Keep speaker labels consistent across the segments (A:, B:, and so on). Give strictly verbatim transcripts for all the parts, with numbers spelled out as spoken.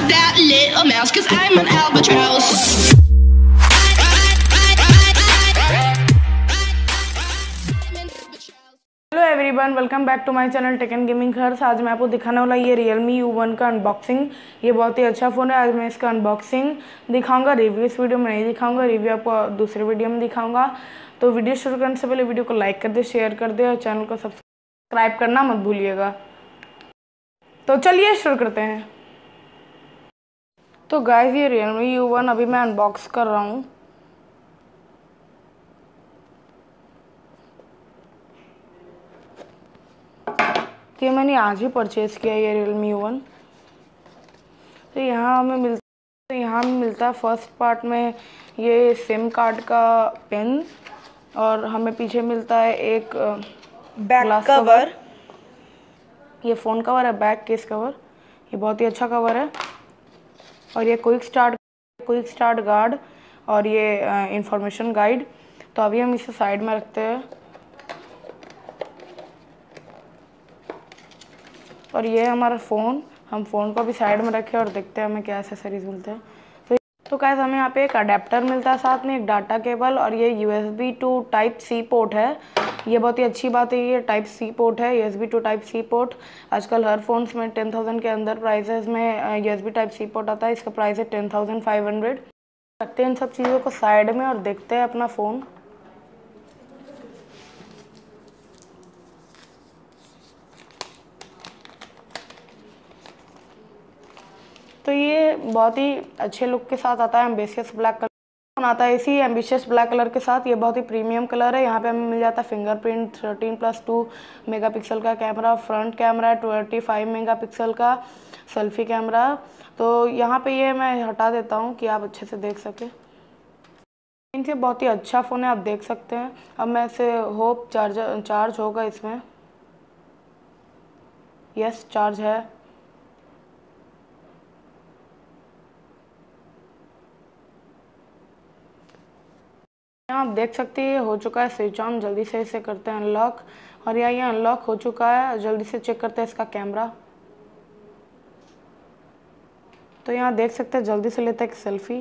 A: that little mouse, 'cause I'm an albatross.
B: Hello everyone, welcome back to my channel tech and gaming hers. आज मैं आपको दिखाने वाला ये Realme यू वन का अनबॉक्सिंग। ये बहुत ही अच्छा फ़ोन है। आज मैं इसका अनबॉक्सिंग दिखाऊंगा। रिव्यू इस वीडियो में नहीं दिखाऊंगा, रिव्यू आपको दूसरे वीडियो में दिखाऊंगा। तो वीडियो शुरू करने से पहले वीडियो को लाइक कर दे, शेयर कर दे और चैनल को सब्सक्राइब करना मत भूलिएगा। तो चलिए शुरू करते हैं। तो गाइस, ये Realme यू वन अभी मैं अनबॉक्स कर रहा हूँ। ये मैंने आज ही परचेज़ किया ये Realme यू वन। तो यहाँ हमें मिलता तो यहाँ हमें मिलता है फर्स्ट पार्ट में ये सिम कार्ड का पिन, और हमें पीछे मिलता है एक बैक कवर। ये फ़ोन कवर है, बैक केस कवर। ये बहुत ही अच्छा कवर है। और ये quick start quick start guard और ये इंफॉर्मेशन गाइड। तो अभी हम इसे साइड में रखते हैं। और ये हमारा फ़ोन, हम फ़ोन को भी साइड में रखें और देखते हैं हमें क्या एसेसरीज मिलते हैं। तो तो कैसे हमें यहाँ पे एक अडेप्टर मिलता है, साथ में एक डाटा केबल, और ये USB to type C port है। ये बहुत ही अच्छी बात है, ये टाइप सी पोर्ट है, USB to type C port. आजकल हर फोन्स में टेन थाउजेंड के अंदर प्राइसेस में यूएसबी टाइप सी पोर्ट आता है। इसका प्राइस है टेन थाउजेंड फाइव हंड्रेड। रखते हैं इन सब चीज़ों को साइड में और देखते हैं अपना फ़ोन। तो ये बहुत ही अच्छे लुक के साथ आता है, एम्बिशियस ब्लैक कलर आता है। इसी एम्बिशियस ब्लैक कलर के साथ ये बहुत ही प्रीमियम कलर है। यहाँ पे हमें मिल जाता है fingerprint, thirteen plus two megapixel का camera, front camera twenty five megapixel का सेल्फी कैमरा। तो यहाँ पे ये मैं हटा देता हूँ कि आप अच्छे से देख सकें। इनसे बहुत ही अच्छा फ़ोन है, आप देख सकते हैं। अब मैं इसे होप चार्जर चार्ज होगा इसमें। यस, चार्ज है। यहाँ आप देख सकते हैं हो चुका है स्विच ऑन। जल्दी से इसे करते हैं अनलॉक। और यहाँ ये अनलॉक हो चुका है। जल्दी से चेक करते हैं इसका कैमरा। तो यहाँ देख सकते हैं, जल्दी से लेते हैं एक सेल्फी।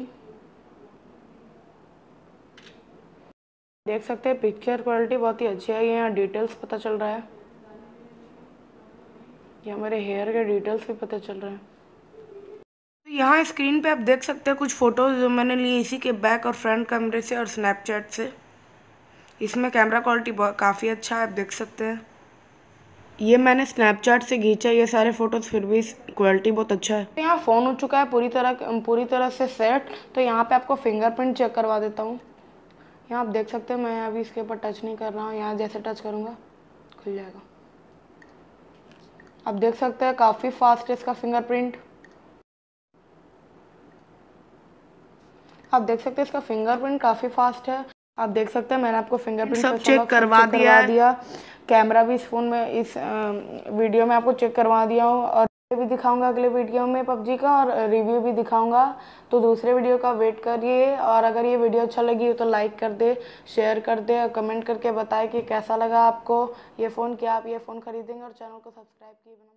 B: देख सकते हैं पिक्चर क्वालिटी बहुत ही अच्छी है। ये यहाँ डिटेल्स पता चल रहा है, ये हमारे हेयर के डिटेल्स भी पता चल रहे हैं। तो यहाँ स्क्रीन पे आप देख सकते हैं कुछ फ़ोटोज़ जो मैंने लिए इसी के बैक और फ्रंट कैमरे से और स्नैपचैट से। इसमें कैमरा क्वालिटी काफ़ी अच्छा है, आप देख सकते हैं। ये मैंने स्नैपचैट से खींचा ये सारे फ़ोटोज़, फिर भी क्वालिटी बहुत अच्छा है। तो यहाँ फ़ोन हो चुका है पूरी तरह पूरी तरह से सेट। तो यहाँ पे आपको फिंगरप्रिंट चेक करवा देता हूँ। यहाँ आप देख सकते हैं, मैं अभी इसके ऊपर टच नहीं कर रहा हूँ। यहाँ जैसे टच करूँगा खुल जाएगा। आप देख सकते हैं काफ़ी फास्ट है इसका फिंगरप्रिंट। आप देख सकते हैं इसका फिंगरप्रिंट काफ़ी फास्ट है। आप देख सकते हैं मैंने आपको फिंगरप्रिंट सब चेक करवा दिया दिया कैमरा भी इस फ़ोन में, इस वीडियो में आपको चेक करवा दिया हूँ। और भी दिखाऊंगा अगले वीडियो में पबजी का, और रिव्यू भी दिखाऊंगा। तो दूसरे वीडियो का वेट करिए। और अगर ये वीडियो अच्छा लगी तो लाइक कर दे, शेयर कर दे और कमेंट करके बताएं कि कैसा लगा आपको ये फ़ोन, क्या आप ये फ़ोन खरीदेंगे, और चैनल को सब्सक्राइब किए बिना